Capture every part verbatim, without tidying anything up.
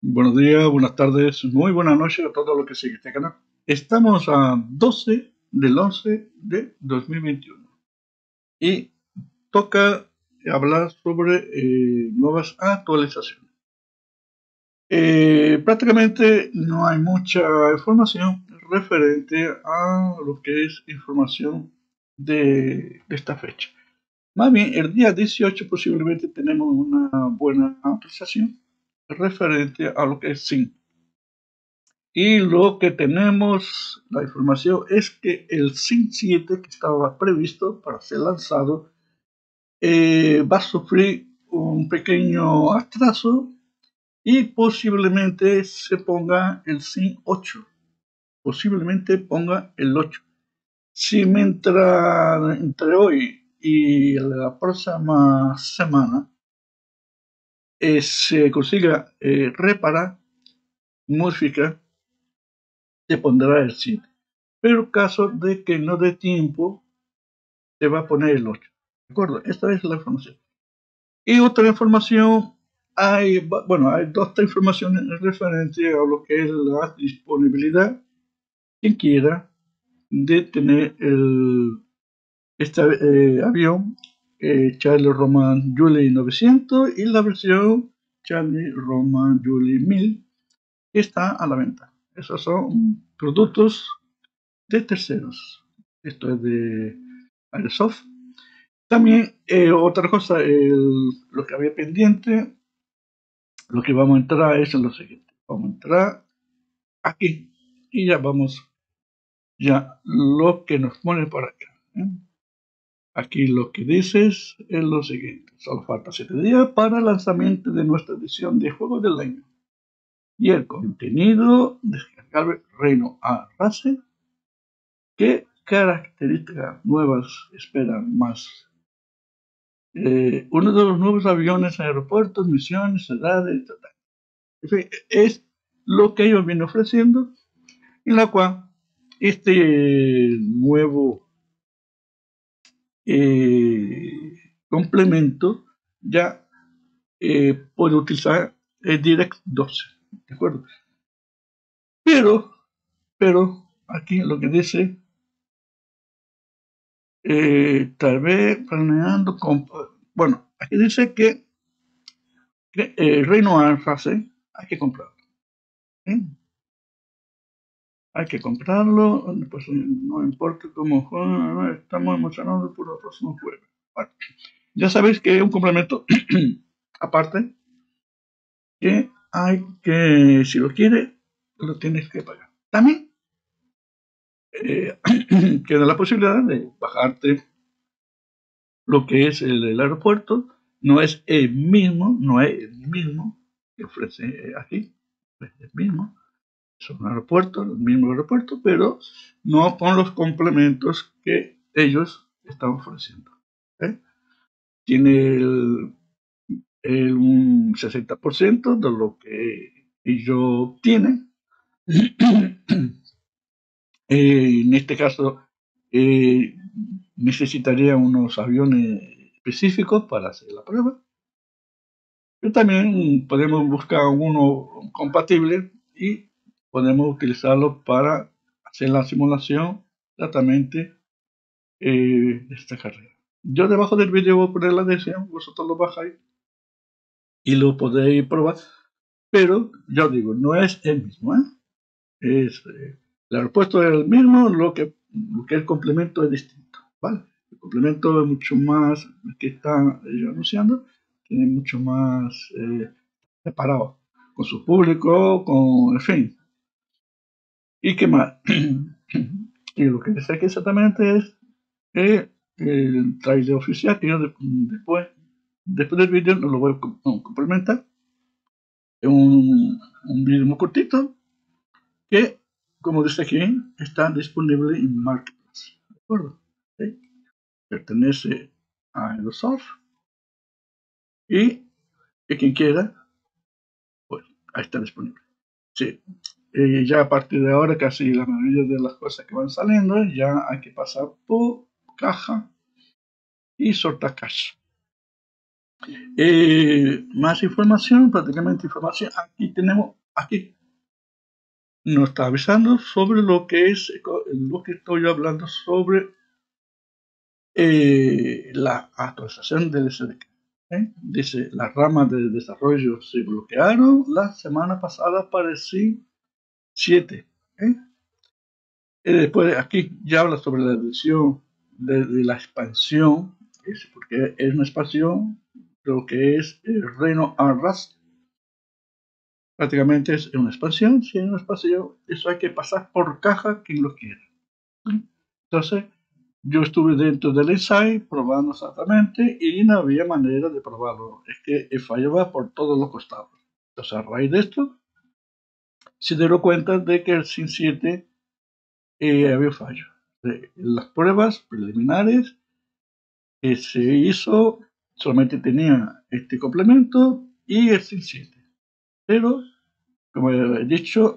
Buenos días, buenas tardes, muy buenas noches a todos los que siguen este canal. Estamos a doce del once de dos mil veintiuno y toca hablar sobre eh, nuevas actualizaciones. Eh, prácticamente no hay mucha información referente a lo que es información de, de esta fecha. Más bien, el día dieciocho posiblemente tenemos una buena actualización referente a lo que es SYN. Y lo que tenemos, la información es que el SYN siete que estaba previsto para ser lanzado eh, va a sufrir un pequeño atraso y posiblemente se ponga el SYN ocho. Posiblemente ponga el ocho. Si mientras entre hoy y la próxima semana eh, se consiga eh, reparar, modificar, se pondrá el siete. Pero en caso de que no dé tiempo, se va a poner el ocho. ¿De acuerdo? Esta es la información. Y otra información, hay, bueno, hay dos informaciones referentes a lo que es la disponibilidad. Quien quiera de tener el, este eh, avión, eh, Charlie Roman Julie novecientos y la versión Charlie Roman Julie mil, que está a la venta. Esos son productos de terceros. Esto es de Airsoft. También eh, otra cosa, el, lo que había pendiente, lo que vamos a entrar es en lo siguiente. Vamos a entrar aquí y ya vamos, ya lo que nos pone por acá. ¿eh? Aquí lo que dices es lo siguiente. Solo falta siete días para el lanzamiento de nuestra edición de Juegos del Año. Y el contenido descargable Reino A Race. ¿Qué características nuevas esperan más? Eh, uno de los nuevos aviones, aeropuertos, misiones, edades, etcétera. En fin, es lo que ellos vienen ofreciendo, en la cual este nuevo eh, complemento ya eh, puede utilizar el Direct doce, ¿de acuerdo? Pero, pero, aquí lo que dice, eh, tal vez planeando, con, bueno, aquí dice que, que eh, Reino Alphase hay que comprarlo. ¿eh? Hay que comprarlo, pues no importa cómo juega, estamos emocionados por los próximos juegos. Bueno, ya sabéis que es un complemento aparte que hay que, si lo quieres, lo tienes que pagar. También eh, queda la posibilidad de bajarte lo que es el, el aeropuerto. No es el mismo, no es el mismo que ofrece aquí, es el mismo. Son aeropuertos, el mismo aeropuerto, pero no con los complementos que ellos están ofreciendo. ¿eh? Tiene el, el, un sesenta por ciento de lo que ellos tienen. eh, en este caso, eh, necesitaría unos aviones específicos para hacer la prueba. Pero también podemos buscar uno compatible y podemos utilizarlo para hacer la simulación exactamente eh, de esta carrera. Yo debajo del vídeo voy a poner la descripción, vosotros lo bajáis y lo podéis probar, pero ya os digo, no es el mismo. ¿eh? Es, eh, el aeropuerto es el mismo, lo que, lo que el complemento es distinto. ¿vale? El complemento es mucho más, que están ellos anunciando, tiene mucho más eh, preparado con su público, con, en fin. ¿Y qué más? y lo que dice aquí exactamente es que el trailer oficial, que yo de, después, después del vídeo no lo voy a complementar, es un, un vídeo muy cortito que, como dice aquí, está disponible en Marketplace. ¿De acuerdo? ¿Sí? Pertenece a Aerosoft y que quien quiera, pues ahí está disponible. Sí, eh, ya a partir de ahora casi la mayoría de las cosas que van saliendo ya hay que pasar por caja y soltar cash. Eh, más información, prácticamente información. Aquí tenemos, aquí nos está avisando sobre lo que es, lo que estoy hablando sobre eh, la actualización del S D K. ¿eh? Dice, las ramas de desarrollo se bloquearon la semana pasada para el S I M siete. ¿eh? Y después aquí ya habla sobre la edición de, de la expansión, es porque es una expansión, lo que es el Reino Arras. Prácticamente es una expansión, si es una expansión, eso hay que pasar por caja quien lo quiera. Entonces, yo estuve dentro del ensayo probando exactamente y no había manera de probarlo. Es que fallaba por todos los costados. Entonces, a raíz de esto, se dieron cuenta de que el S I M siete eh, había fallo. De las pruebas preliminares que se hizo solamente tenía este complemento y el S I M siete. Pero, como he dicho,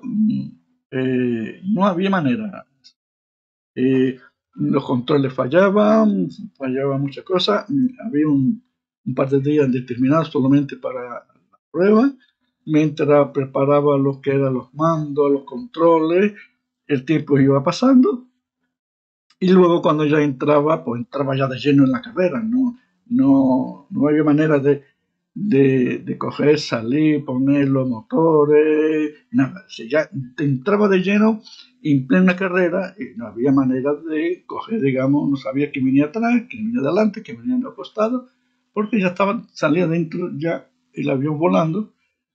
eh, no había manera. Eh, los controles fallaban, fallaban muchas cosas. Había un, un par de días determinados solamente para la prueba. Mientras preparaba lo que eran los mandos, los controles, el tiempo iba pasando. Y luego cuando ya entraba, pues entraba ya de lleno en la carrera. No, no, no había manera de, de, de coger, salir, poner los motores, nada. Si ya entraba de lleno en plena carrera y no había manera de coger, digamos, no sabía quién venía atrás, quién venía adelante, quién venía a los costados, porque ya estaban, salía dentro ya el avión volando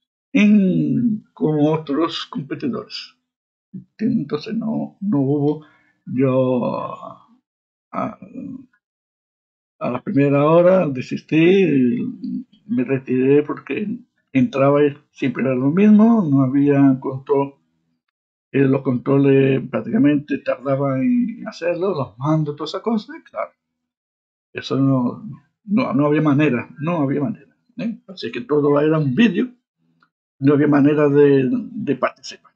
en, con otros competidores. Entonces no, no hubo, yo a, a la primera hora desistí, me retiré porque entraba y siempre era lo mismo, no había control, eh, los controles prácticamente tardaban en hacerlo, los mandos, todas esas cosas, claro, eso no, no, no había manera, no había manera. ¿eh? Así que todo era un vídeo, no había manera de, de participar.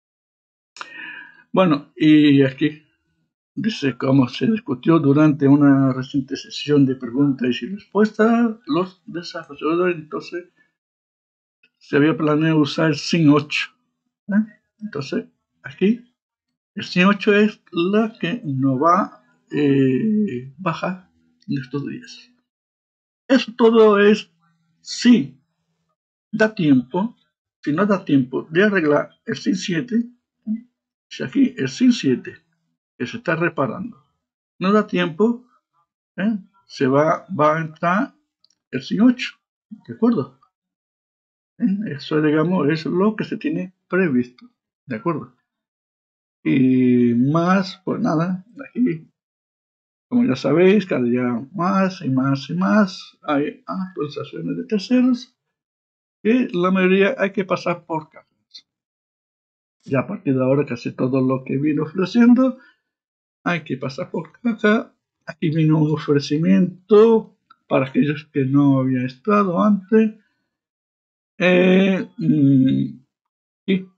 Bueno, y aquí dice cómo se discutió durante una reciente sesión de preguntas y respuestas, los desarrolladores entonces se había planeado usar el S I M ocho. ¿eh? Entonces, aquí el S I M ocho es la que nos va a eh, bajar en estos días. Eso todo es si da tiempo, si no da tiempo de arreglar el S I M siete, si aquí el S I M siete que se está reparando no da tiempo, ¿eh? se va, va a entrar el S I M ocho, ¿de acuerdo? ¿Eh? Eso, digamos, es lo que se tiene previsto, ¿de acuerdo? Y más, pues nada, aquí, como ya sabéis, cada día más y más y más hay actualizaciones de terceros que la mayoría hay que pasar por cajas. Ya a partir de ahora casi todo lo que vino ofreciendo hay que pasar por caja. Aquí vino un ofrecimiento para aquellos que no habían estado antes. Eh, y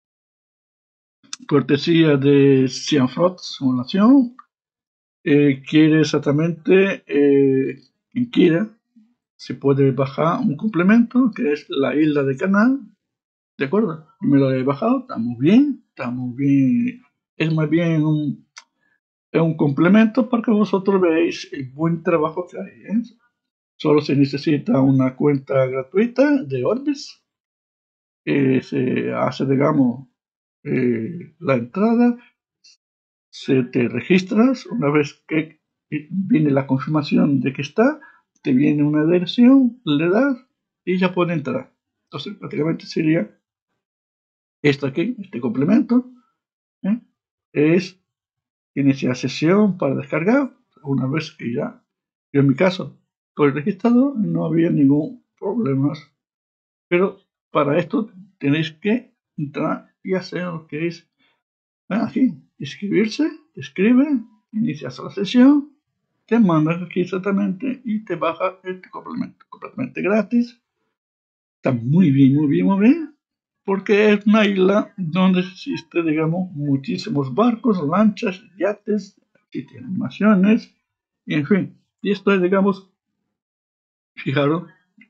cortesía de Cianfrot Simulación, eh, quiere exactamente, eh, quien quiera, se puede bajar un complemento que es la isla de Canal, ¿de acuerdo? Me lo he bajado, está muy bien, está muy bien, es más bien un, es un complemento para que vosotros veáis el buen trabajo que hay. ¿eh? Solo se necesita una cuenta gratuita de Orbis, eh, se hace, digamos, eh, la entrada, se te registras, una vez que viene la confirmación de que está, te viene una dirección, le das y ya puede entrar. Entonces prácticamente sería esto aquí, este complemento, ¿eh? es iniciar sesión para descargar, una vez que ya, yo en mi caso, estoy registrado, no había ningún problema, pero para esto tenéis que entrar y hacer lo que es aquí, inscribirse, te escribe, inicias la sesión, te mandas aquí exactamente y te baja este complemento, completamente gratis. Está muy bien, muy bien, muy bien, porque es una isla donde existe, digamos, muchísimos barcos, lanchas, yates, aquí tiene animaciones, y en fin. Y esto es, digamos, fijaros,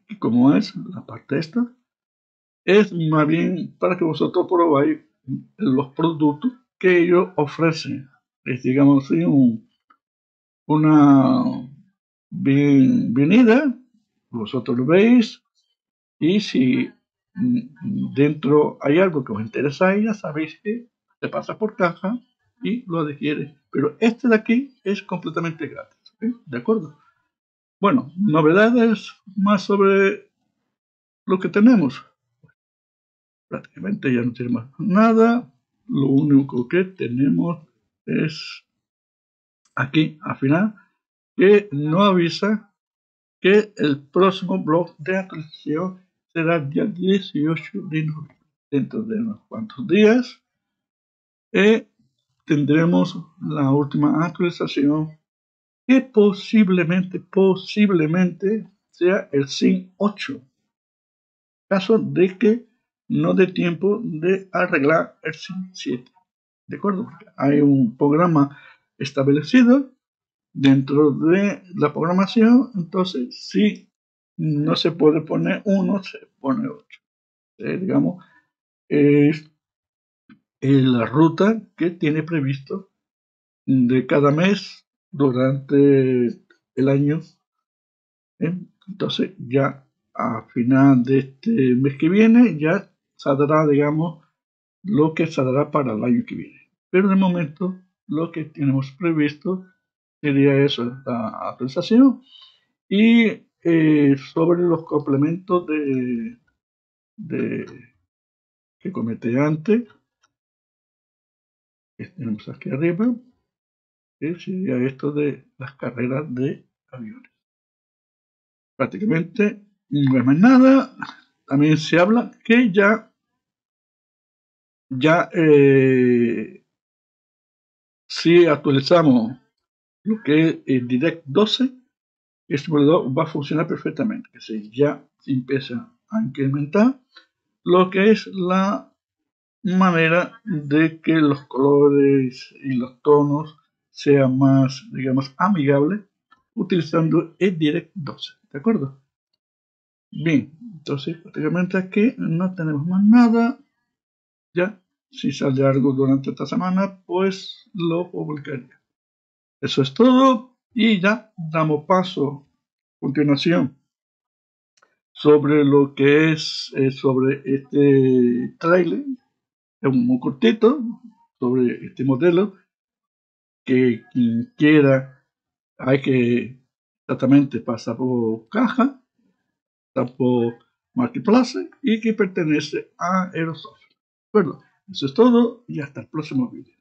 y como es la parte esta, es más bien para que vosotros probáis los productos que ellos ofrecen. Es, digamos así, un, una bien, venida, vosotros lo veis, y si dentro hay algo que os interesa, ya sabéis que se pasa por caja y lo adquiere. Pero este de aquí es completamente gratis. ¿Sí? ¿De acuerdo? Bueno, novedades más sobre lo que tenemos. Prácticamente ya no tenemos nada. Lo único que tenemos es aquí al final que no avisa que el próximo blog de actualización será el día dieciocho de noviembre. Dentro de unos cuantos días eh, tendremos la última actualización que posiblemente, posiblemente sea el S I M ocho. Caso de que no dé tiempo de arreglar el S I M siete. ¿De acuerdo? Porque hay un programa establecido dentro de la programación, entonces si no se puede poner uno, se pone ocho. Eh, digamos, es eh, la ruta que tiene previsto de cada mes durante el año. ¿eh? Entonces ya a final de este mes que viene ya saldrá, digamos, lo que saldrá para el año que viene. Pero de momento lo que tenemos previsto sería eso, la actualización. Y eh, sobre los complementos de, de que comenté antes, que tenemos aquí arriba, que sería esto de las carreras de aviones. Prácticamente no es más nada. También se habla que ya, ya eh, si actualizamos lo que es el Direct doce, este simulador va a funcionar perfectamente. Que si ya se empieza a incrementar lo que es la manera de que los colores y los tonos sean más, digamos, amigables utilizando el Direct doce. ¿De acuerdo? Bien, entonces prácticamente aquí no tenemos más nada. Ya, si sale algo durante esta semana, pues lo publicaría. Eso es todo y ya damos paso a continuación sobre lo que es eh, sobre este trailer. Es muy cortito sobre este modelo que quien quiera hay que exactamente pasar por caja, por Marketplace y que pertenece a Aerosoft. Bueno, eso es todo y hasta el próximo vídeo.